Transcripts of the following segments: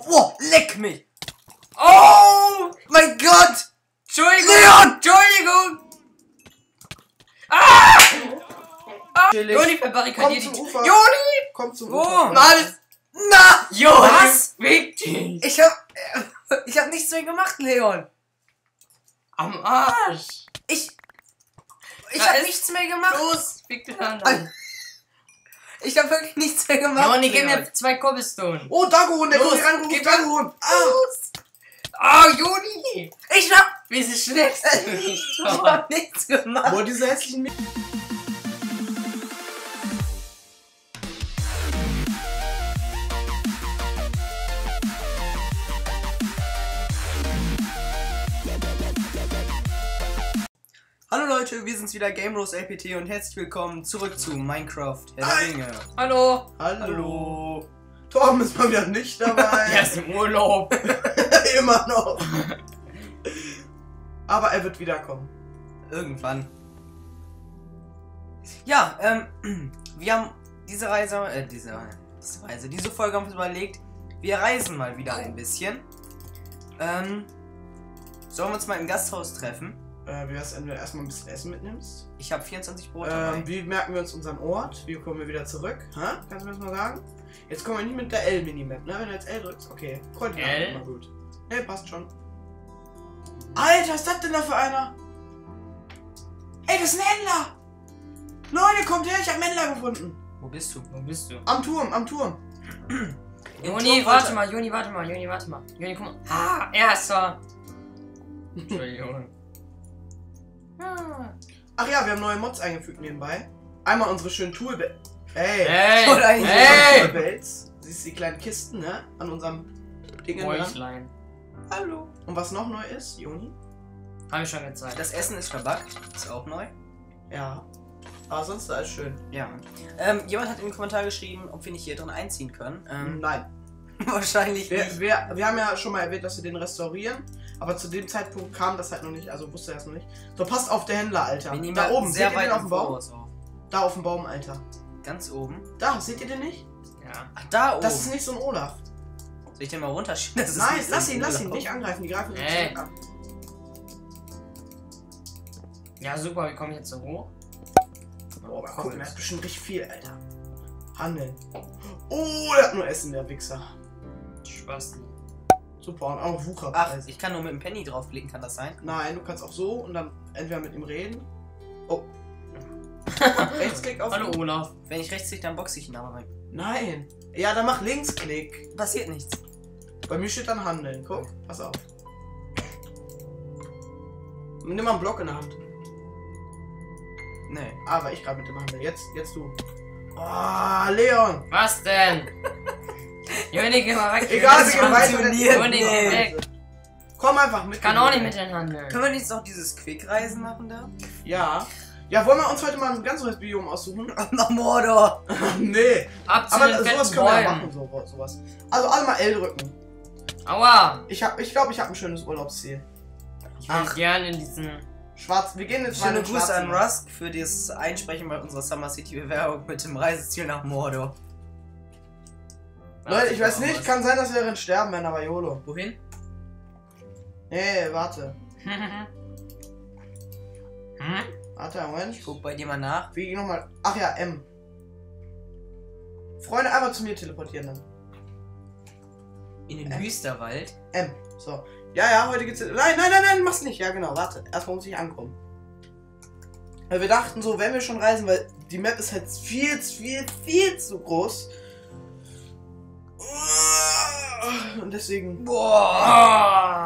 Oh, leck mich! Oh mein Gott! Entschuldigung! Leon! Entschuldigung! Ah! Chillig. Joni verbarrikadiert Komm die zum Ufer. Joni! Komm zum Wo? Ufer. Mann! Na! Joni! Was? Fick dich! Ich hab nichts mehr gemacht, Leon. Am Arsch! Ich Da hab ist- nichts mehr gemacht. Los! Fick dich an! Ich hab wirklich nichts mehr gemacht. Joni, gib Leon. mir 2 Cobblestone! Oh, Dagon, der Los, kommt hier rein, gib ruft Dagon. Ah, Joni! Ich hab Wie sie schlägst du mich? ich hab nichts gemacht. Boah, diese hässlichen Hallo Leute, wir sind's wieder, Game Rose LPT und herzlich willkommen zurück zu Minecraft Herr der Ringe. Hallo! Hallo. Torben ist mal wieder nicht dabei. Er ist im Urlaub! Immer noch. Aber er wird wiederkommen. Irgendwann. Ja, wir haben diese Folge haben wir uns überlegt, wir reisen mal wieder ein bisschen. Sollen wir uns mal im Gasthaus treffen? Wie wär's, wenn du erstmal ein bisschen Essen mitnimmst? Ich habe 24 Brot dabei. Wie merken wir uns unseren Ort? Wie kommen wir wieder zurück? Hä? Kannst du mir das mal sagen? Jetzt kommen wir nicht mit der L-Minimap, ne? Wenn du jetzt L drückst, okay. Koordinaten L? immer gut. Ne, passt schon. Alter, was ist das denn da für einer? Ey, das ist ein Händler! Leute, kommt her, ich hab einen Händler gefunden. Wo bist du? Wo bist du? Am Turm, am Turm. Joni, warte mal, Joni, warte mal. Joni, guck mal. Ah, erster! Entschuldigung. Ach ja, wir haben neue Mods eingefügt nebenbei. Einmal unsere schönen Toolbells. Ey! Hey! Hey! Toolbells. Siehst du die kleinen Kisten, ne? An unserem Ding dran. Mäuschlein. Hallo. Und was noch neu ist, Joni? Hab ich schon gezeigt. Das Essen ist verbuggt, ist auch neu. Ja. Aber sonst alles schön. Ja. Jemand hat in den Kommentar geschrieben, ob wir nicht hier drin einziehen können. Nein. Wahrscheinlich nicht. Wir haben ja schon mal erwähnt, dass wir den restaurieren. Aber zu dem Zeitpunkt kam das halt noch nicht. Also wusste er es noch nicht. So, passt auf, der Händler, Alter. Wir nehmen Da oben, sehr seht ihr weit den auf im dem Baum? Voraus auf. Da auf dem Baum, Alter. Ganz oben. Da, seht ihr den nicht? Ja. Ach, da oben. Das ist nicht so ein Olaf. Soll ich den mal runterschieben? Das ist Nein, nicht so lass ihn, Urlaub. nicht angreifen. Die greifen sich Ey. zurück an. Ja, super, wie komme ich jetzt so hoch? Boah, aber guck, der hat bestimmt richtig viel, Alter. Handeln. Oh, der hat nur Essen, der Wichser. Spaß. Super, und auch Wucher. Ach, ich kann nur mit dem Penny draufklicken, kann das sein? Nein, du kannst auch so und dann entweder mit ihm reden. Oh. Rechtsklick auf. Hallo Olaf. Wenn ich rechts klicke, dann boxe ich ihn aber weg. Nein. Ja, dann mach Linksklick. Passiert nichts. Bei mir steht dann Handeln. Guck, pass auf. Nimm mal einen Block in der Hand. Nee. Aber ich gerade mit dem Handeln. Jetzt du. Oh, Leon. Was denn? Joni, geh mal weg. Egal, Das wir gehen weiter. funktioniert Joni, geh nicht. weg. Komm einfach mit. Ich kann auch nicht mit den handeln. Können wir nicht noch dieses Quickreisen machen da? Ja. Ja, wollen wir uns heute mal ein ganz neues Biom aussuchen? Nach Mordor. Nee. Ab zu Aber den sowas fetten können wir ja Bäumen. machen, sowas. Also alle mal L drücken. Aua. Ich glaube, ich habe ein schönes Urlaubsziel. Ich will gerne in diesen... Schwarz. Wir gehen jetzt mal in Schöne den Grüße an schwarzen. Rusk für das Einsprechen bei unserer Summer City Bewerbung mit dem Reiseziel nach Mordor. Leute, ich weiß nicht, kann sein, dass wir darin sterben, wenn aber YOLO. Wohin? Nee, warte. Hm? Warte, Moment. Ich guck bei dir mal nach. Wie nochmal? Ach ja, M. Freunde, einmal zu mir teleportieren dann. In den Wüsterwald. M. So. Ja, heute geht's. Nein, mach's nicht. Ja, genau, warte. Erstmal muss ich ankommen. Weil wir dachten so, wenn wir schon reisen, weil die Map ist halt viel zu groß. Und deswegen. Boah!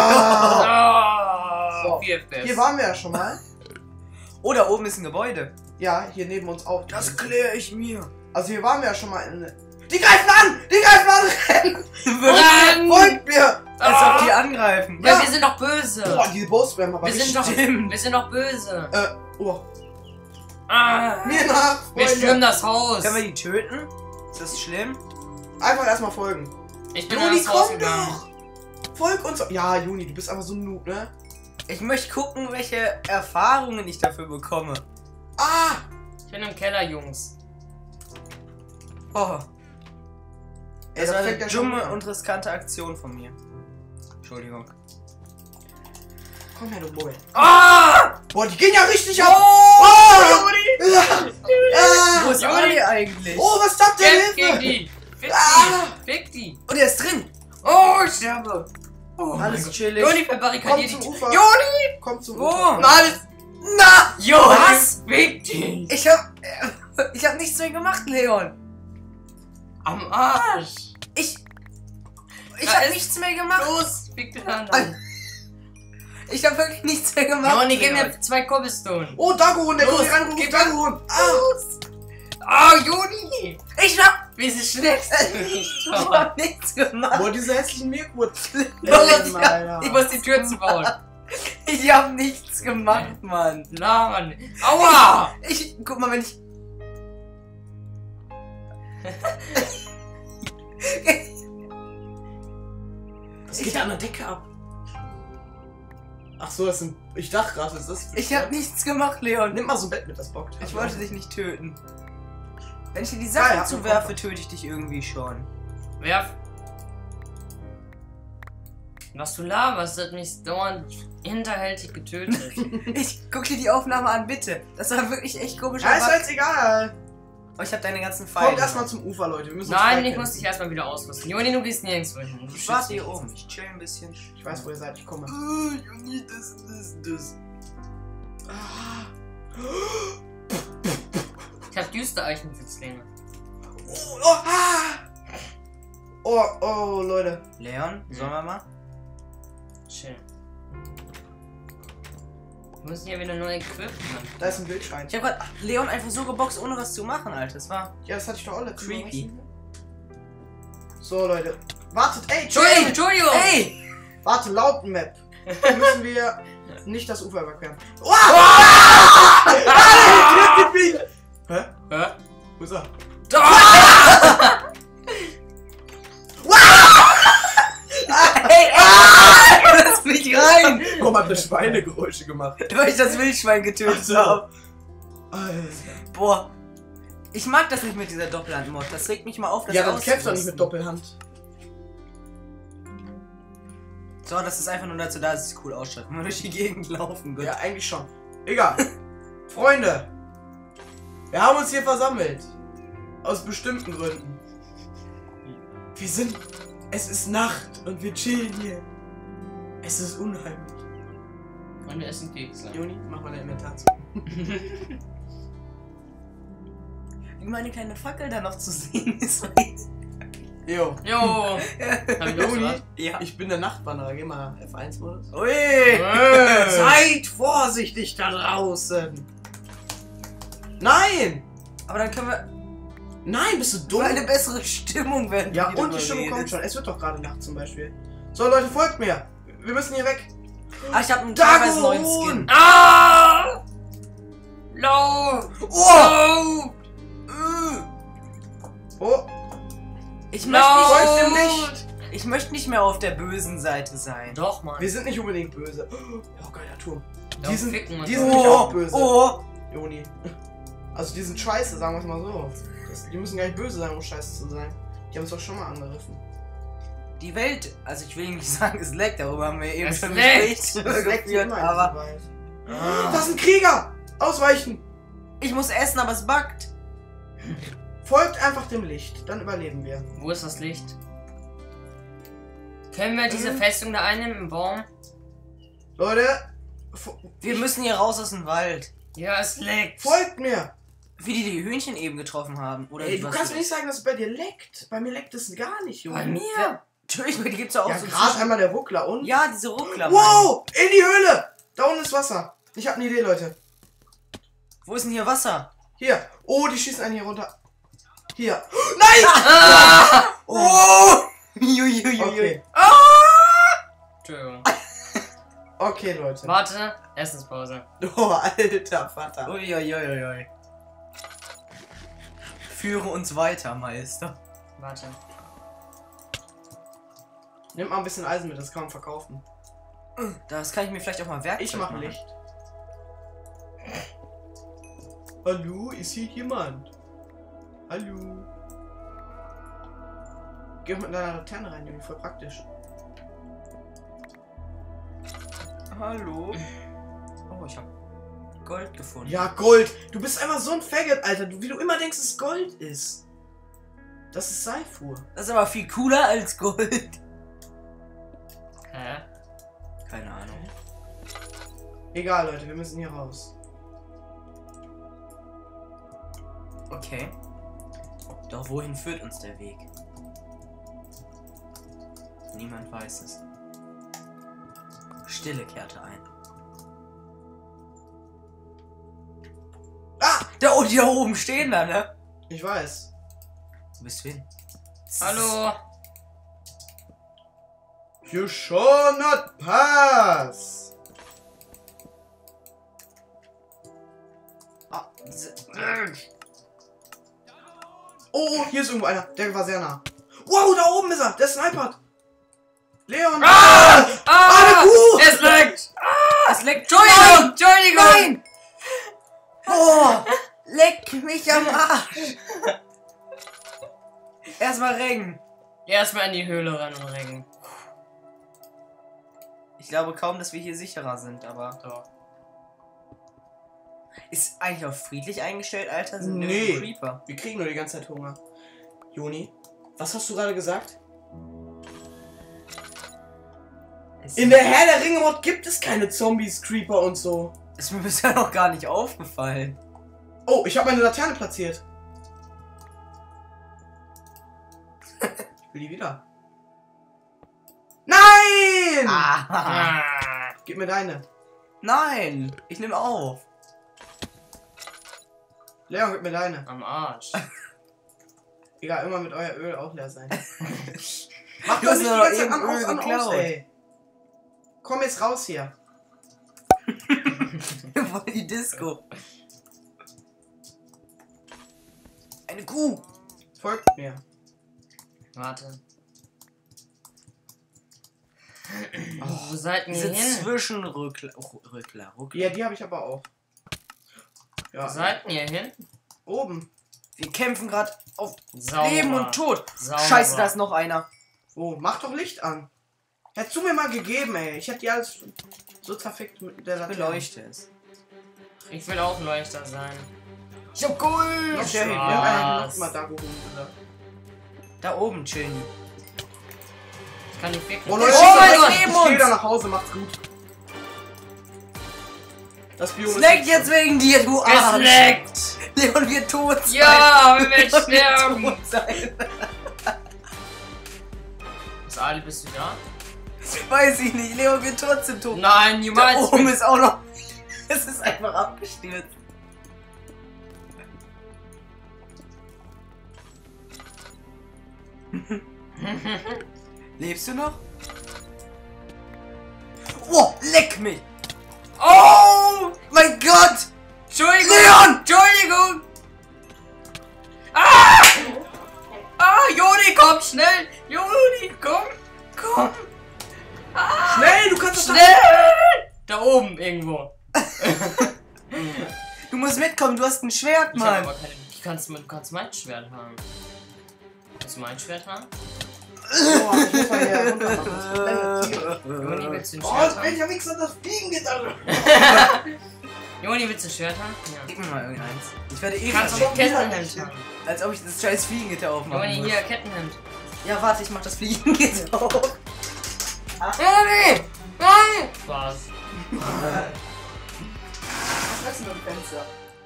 So. Vier FPS. Hier waren wir ja schon mal. Oh, da oben ist ein Gebäude. Ja, hier neben uns auch. Das kläre ich mir. Also hier waren wir ja schon mal in. Die greifen an! Die greifen an! Renn! Renn! Folgt mir! Als ob die angreifen. Ja, wir sind doch böse. Boah, die Bows werden aber Wir sind doch, stimmt. wir sind doch böse. Oh. Ah, Mir nach! wir Freunde. stürmen das Haus. Können wir die töten? Ist das schlimm? Einfach erstmal folgen. Ich bin Juni, ins Haus komm gegangen. doch! Folg uns! Ja, Juni, du bist einfach so ein Noob, ne? Ich möchte gucken, welche Erfahrungen ich dafür bekomme. Ah! Ich bin im Keller, Jungs. Oh. Das war eine fängt ja schon dumme an. und riskante Aktion von mir. Entschuldigung. Komm her, du Bull. Ah! Boah, die gehen ja richtig ab. Oh, Ja. Ja. wo ist Oli eigentlich? Oh, was ist das Kämpf denn? gegen die! Fick Ah! die! Fick die! Und er ist drin. Oh, ich sterbe! Oh, Alles mein chillig. Gott. Joni, Komm verbarrikadiert zum die Ufer. Joni! Komm zum Wo? Ufer. Alles! Na! Joni! Was? Fick die! Ich hab nichts mehr gemacht, Leon. Am Arsch! Ich Da hab ist- nichts mehr gemacht. Los! Fick den anderen! Ich hab wirklich nichts mehr gemacht. Joni, gib Leon. mir 2 Cobblestone! Oh, Dagohun, der Los, kommt hier rangerufen. gib Dagohun. Ah, Joni! Ich hab Wieso schlägst du mich ich doch? hab nichts gemacht. Boah, diese hässlichen Mirkwurzeln. Ich muss die Tür zubauen! Ich hab nichts gemacht, Mann. Na, Mann! Aua! Guck mal, wenn ich. Das geht an der Decke ab. Ach so, das sind. Ich dachte gerade, das ist. Ich hab nichts gemacht, Leon. Nimm mal so ein Bett mit, das bockt. Ich wollte dich nicht töten. Wenn ich dir die Ja, Sachen ja, zuwerfe, töte ich dich irgendwie schon. Werf! Was du laberst, hat mich dauernd hinterhältig getötet. Ich guck dir die Aufnahme an, bitte. Das war wirklich echt komisch. Ja, ist doch jetzt egal. Oh, ich hab deine ganzen Pfeile. Kommt erstmal zum Ufer, Leute. Wir müssen uns Nein, frei ich kämpfen. muss dich erstmal wieder ausrüsten. Joni, du gehst nirgendwo hin. Du Ich warte schützt hier dich. oben. Ich chill ein bisschen. Ich weiß, wo ihr seid. Ich komme. Junge, das. Ich hab Düstereichensitzlinge. Oh, Leute. Leon, sollen wir mal? Chill. Wir müssen hier wieder neu equippen. Da ist ein Wildschwein. Ich hab grad Leon einfach so geboxt, ohne was zu machen, Alter. Das war Ja, das hatte ich doch auch letztes Mal. creepy. So, Leute. Wartet, ey, Entschuldigung, Entschuldigung! Ey! Warte, laut Map. Müssen wir nicht das Ufer überqueren. Oh! Hä? Hä? Wo ist er? Ey! Lass mich rein! Komm, hat eine Schweinegeräusche gemacht. Weil ich das Wildschwein getötet Ach so. habe. Alter. Boah. Ich mag das nicht mit dieser Doppelhand-Mod. Das regt mich mal auf, das Ja, dann kämpft doch nicht auszurüsten. mit Doppelhand. So, das ist einfach nur dazu da, dass es cool ausschaut. Wenn wir durch die Gegend laufen. Gut. Ja, eigentlich schon. Egal. Freunde. Wir haben uns hier versammelt. Aus bestimmten Gründen. Wir sind... Es ist Nacht und wir chillen hier. Es ist unheimlich. Und wir essen Kekse. Juni, mach mal dein Inventar zu. Wie meine kleine Fackel da noch zu sehen ist. Jo. Jo! Hab ich auch Juni, gesagt? Ja. ich bin der Nachtwanderer. Geh mal F1-Modus. Ui! Seid vorsichtig da draußen. Nein! Aber dann können wir Nein, bist du dumm? nur eine bessere Stimmung werden. Ja, und die Stimmung kommt schon. Es wird doch gerade Nacht zum Beispiel. So, Leute, folgt mir. Wir müssen hier weg. Ah, ich hab einen teilweise neuen Dagohun! Skin. Ah! Low! Oh! Oh, Ich No! möchte, dem nicht, Licht. ich möchte nicht mehr auf der bösen Seite sein. Doch, Mann. Wir sind nicht unbedingt böse. Oh, geiler Turm. Ja, Die sind, ficken uns. die sind nämlich auch böse. Oh! Joni. Also die sind scheiße, sagen wir es mal so. Die müssen gar nicht böse sein, um scheiße zu sein. Die haben es doch schon mal angegriffen. Die Welt, also ich will nicht sagen, es leckt, darüber haben wir eben Es schon leckt. Gespräch Das leckt geführt, immer aber in diesem Wald. Das sind Krieger! Ausweichen! ich muss essen, aber es backt. Folgt einfach dem Licht, dann überleben wir. Wo ist das Licht? Können wir diese Festung da einnehmen im Baum? Leute, Wir müssen hier raus aus dem Wald. Ja, es leckt. folgt mir! Wie die Hühnchen eben getroffen haben. Oder Ey, du was kannst mir nicht sagen, dass es bei dir leckt. Bei mir leckt es gar nicht, Junge. Bei mir? Ja, natürlich, bei dir gibt's ja auch Ja, so gerade zwischen- einmal der Ruckler und... Ja, diese Ruckler. Wow! In die Höhle! Da unten ist Wasser. Ich habe eine Idee, Leute. Wo ist denn hier Wasser? Hier. Oh, die schießen einen hier runter. Hier. Nein! Oh! Juiuiui. Okay. Entschuldigung. Okay, Leute. Warte, Essenspause. Oh, alter Vater. Uiuiuiui. Führe uns weiter, Meister. Warte. Nimm mal ein bisschen Eisen mit, das kann man verkaufen. Das kann ich mir vielleicht auch mal Werkzeug Ich mache machen. Licht. Hallo, ist hier jemand? Hallo. Geh mit deiner Laterne rein, Junge, voll praktisch. Hallo? Oh, ich hab Gold gefunden. Ja, Gold. Du bist einfach so ein Faggot, Alter. Wie du immer denkst, dass Gold ist. Das ist Seifur. Das ist aber viel cooler als Gold. Hä? Keine Ahnung. Egal, Leute, wir müssen hier raus. Okay. Doch wohin führt uns der Weg? Niemand weiß es. Stille kehrte ein. Ah! Die da oben stehen da, ne? Ich weiß. Wo bist du hin? Hallo? You shall not pass. Ah, diese... Oh, hier ist irgendwo einer. Der war sehr nah. Wow, da oben ist er. Der snipert. Leon. Ah! Ah, eine Kuh! Es leckt! Es leckt... Entschuldigung! Entschuldigung! Nein! Oh! Leck mich am Arsch! Erstmal Regen. Erstmal in die Höhle rennen und rennen. Ich glaube kaum, dass wir hier sicherer sind, aber... So. Ist eigentlich auch friedlich eingestellt, Alter? Sind Nee. nirgendwo Creeper. Wir kriegen nur die ganze Zeit Hunger. Joni, was hast du gerade gesagt? In der Herr der Ringe-Mod gibt es keine Zombies, Creeper und so. Ist mir bisher noch gar nicht aufgefallen. Oh, ich habe meine Laterne platziert. Ich will die wieder. Nein! Ah. Gib mir deine. Nein! Ich nehme auf. Leon, gib mir deine. Am Arsch. Egal, immer mit euer Öl auch leer sein. Mach Du doch hast nicht die doch ganze Zeit eben an, aus, Öl an, aus, geklaut. ey. Komm jetzt raus hier. Wir wollen die Disco. Eine Kuh. Folgt mir. Warte. Wo seid ihr Diese hin? Zwischenrückler. Ja, die habe ich aber auch. Wo Ja, seid ihr hin? oben. Wir kämpfen gerade auf Sauber. Leben und Tod. Sauber. Scheiße, da ist noch einer. Oh, mach doch Licht an. Hättest du mir mal gegeben, ey. Ich hätte die alles so zerfickt mit der Laterne. Beleuchte es. Ich will auch Leuchter sein. Ich hab Gold. Okay, Spaß. wir haben noch mal da geholt, oder? Da oben chillen. Ich kann nicht ficken. Oh Leute, Oh mein ich Gott, gehe neben uns. wieder nach Hause, macht's gut. Das Biom ist Snack nicht jetzt wegen dir, du Arsch. Gesnackt! Leon wird tot sein. Ja, wir werden Leon sterben! wird tot sein. Was, Ali, bist du da? Weiß ich nicht. Leon wird trotzdem tot. Nein, Da niemals! oben ist auch noch... Es ist einfach abgestürzt. Lebst du noch? Oh, leck mich! Oh mein Gott! Entschuldigung! Leon! Entschuldigung! Ah! Ah, Joni, komm schnell! Joni, komm! Komm! Schnell, du kannst doch Schnell! Da oben irgendwo. Du musst mitkommen, du hast ein Schwert, Ich hab Mann. aber keine. Du kannst mein Schwert haben. Willst du mein Schwert haben? Oh, ich muss mal hier runter machen. Das verblendet Tiere. Joni, willst du ein Oh, Schwert haben? welcher Wichser das Fliegen geht, Alter. Joni, willst du ein Schwert haben? Ja. Gib mir mal irgendeins. Ich werde eh Kannst du gerade- ein Kettenhemd haben? als ob ich das scheiß Fliegengitter aufmachen Joni, muss. hier, Kettenhemd. Ja, warte, ich mach das Fliegengitter auf. Joni! Nein! Spaß. Was ist denn im Fenster?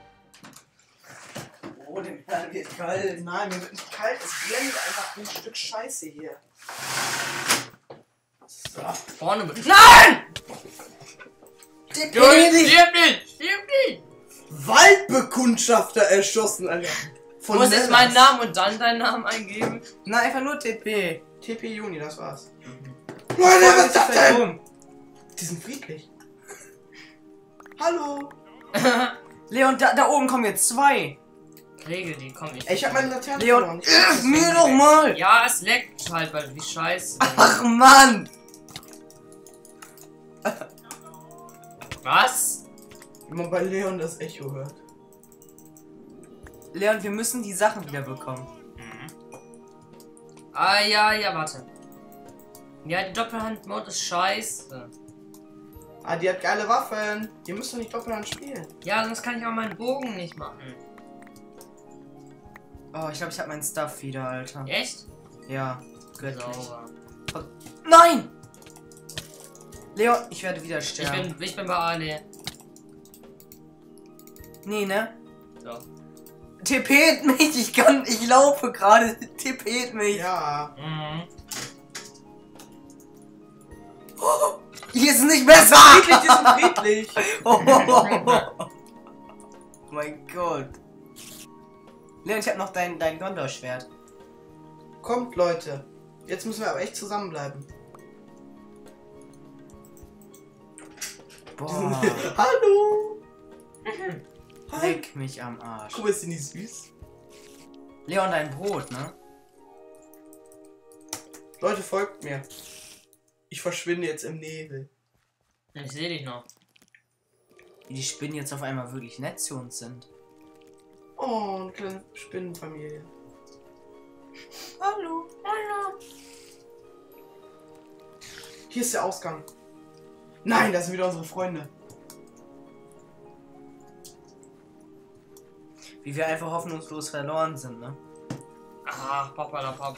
Oh, dem Herrn wird kalt. Nein, mir wird nicht kalt. Es blendet einfach ein Stück Scheiße hier. So. Vorne. Nein! Der Joni, König. stirb nicht! Stirb nicht! Waldbekundschafter erschossen, Alter. Du musst jetzt meinen Namen und dann deinen Namen eingeben. Nein, einfach nur TP. TP Juni, das war's. Leute, was ist das denn? Die sind friedlich. Hallo. Leon, da oben kommen jetzt zwei. Regel die, komm ich. Ey, ich hab meine Laterne Leon, verloren. hilf mir doch mal. Ja, es leckt halt, weil wie scheiße. Ach, Mann. Was? Wenn man bei Leon das Echo hört. Leon, wir müssen die Sachen wieder bekommen. Ah, ja, warte. Ja, die Doppelhand-Mode ist scheiße. Ah, die hat geile Waffen. Die müssen doch nicht Doppelhand spielen. Ja, sonst kann ich auch meinen Bogen nicht machen. Oh, ich glaube, ich habe meinen Stuff wieder, Alter. Echt? Ja, göttlich. Sauber. Nein! Leon, ich werde wieder sterben. Ich bin bei Ale. Nee, ne? So. TP't mich, ich laufe gerade. TP't mich. Ja. Mhm. Oh, hier ist nicht besser. Friedlich, die sind friedlich. Oh mein Gott. Leon, ich habe noch dein Gondor-Schwert. Kommt, Leute. Jetzt müssen wir aber echt zusammenbleiben. Boah, Hallo. leck mich am Arsch. Guck mal, ist die nicht süß? Leon, dein Brot, ne? Leute, folgt mir. Ich verschwinde jetzt im Nebel. Ich sehe dich noch. Wie die Spinnen jetzt auf einmal wirklich nett zu uns sind. Oh, eine kleine Spinnenfamilie. Hallo. Hallo. Hier ist der Ausgang. Nein, das sind wieder unsere Freunde. Wie wir einfach hoffnungslos verloren sind, ne? Ach, Pop.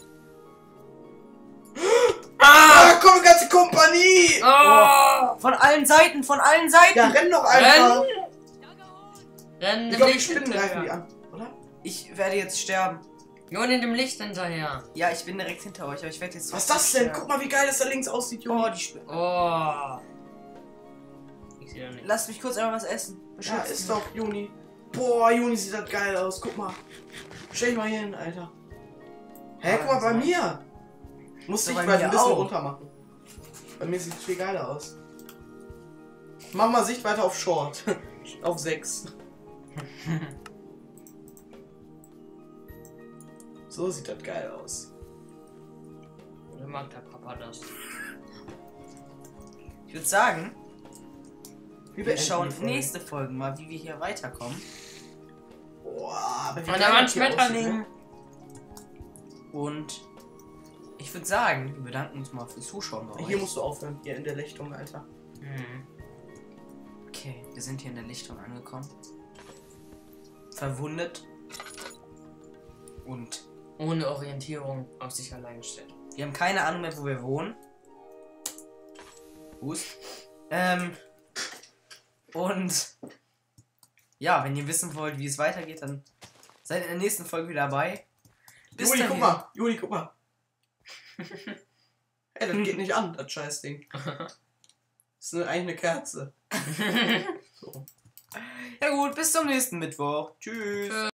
Ah, komm, ganze Kompanie! Oh! Von allen Seiten, von allen Seiten! Ja, renn doch einfach! Renn Ich dem glaube, die Licht Spinnen greifen die hinterher. an, oder? Ich werde jetzt sterben. Joni, dem Licht hinterher. Ja, ich bin direkt hinter euch, aber ich werde jetzt... Was ist das denn? Guck mal, wie geil das da links aussieht, Junge. Oh, die Spinnen. Oh. Ich sehe doch nicht. Lasst mich kurz einmal was essen. Ja, Beschützt ist mich. doch, Juni. Boah, Juni sieht das geil aus. Guck mal. Stell dich mal hier hin, Alter. Hä, guck mal bei mir. Muss So ich bei mal mir ein bisschen auch. runter machen. Bei mir sieht es viel geiler aus. Mach mal Sichtweite auf Short. Auf 6. So sieht das geil aus. Oder mag der Papa das? Ich würde sagen, Wir wir schauen beenden die Folge. nächste Folge mal, wie wir hier weiterkommen. Boah, aber wie Und geil da war ein das hier aussieht, Schmetterling. ne? Und ich würde sagen, wir bedanken uns mal fürs Zuschauen bei euch. Hier musst du aufhören. Hier in der Lichtung, Alter. Mhm. Okay, wir sind hier in der Lichtung angekommen. Verwundet. Und Ohne Orientierung auf sich allein gestellt. wir haben keine Ahnung mehr, wo wir wohnen. Hust. Und ja, wenn ihr wissen wollt, wie es weitergeht, dann seid in der nächsten Folge wieder dabei. Bis Juli, dahin. guck mal. Juli, guck mal. Ey, das geht nicht an, das Scheißding. Das ist eigentlich eine Kerze. So. Ja gut, bis zum nächsten Mittwoch. Tschüss.